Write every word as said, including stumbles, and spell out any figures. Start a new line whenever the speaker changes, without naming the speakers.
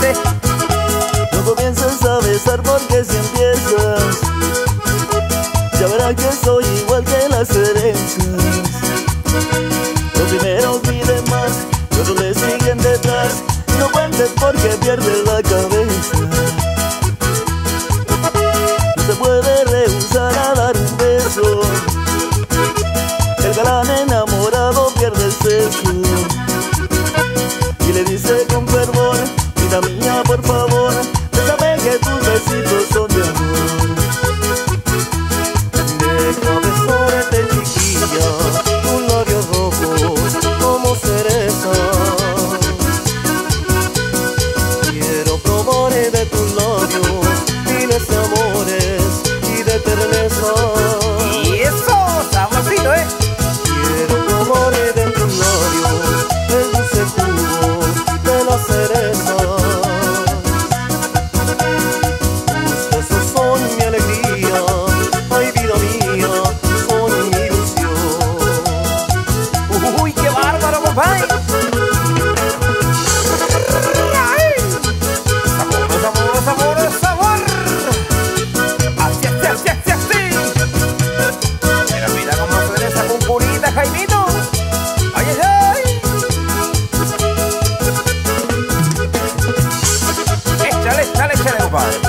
Ándale.
No comiences a besar porque si empiezas ya verás que soy igual que las cerezas. Los primeros piden más, los otros le siguen detrás. No cuentes porque pierdes la cabeza. No se puede rehusar a dar un beso. El galán enamorado pierde el seso y le dice con fervor: vida mía, por favor, déjame que tus besitos son de amor. Déjame besarte, chiquilla, tus labios rojos como cereza. Quiero probar de tus labios miles de amores y de terneza.
Y eso, sabrosito, ¿eh?
Quiero probar de tus labios el dulce jugo de la cereza. Tus besos son mi alegría, ay vida mía, son mi ilusión.
Uy, qué bárbaro, compadre. Sabor, sabor, sabor, sabor. Así, así, así, así, así. Mira, mira cómo suena esa cumpurita, Jaimito. Ay, ay, ay. Échale, échale, échale, compadre.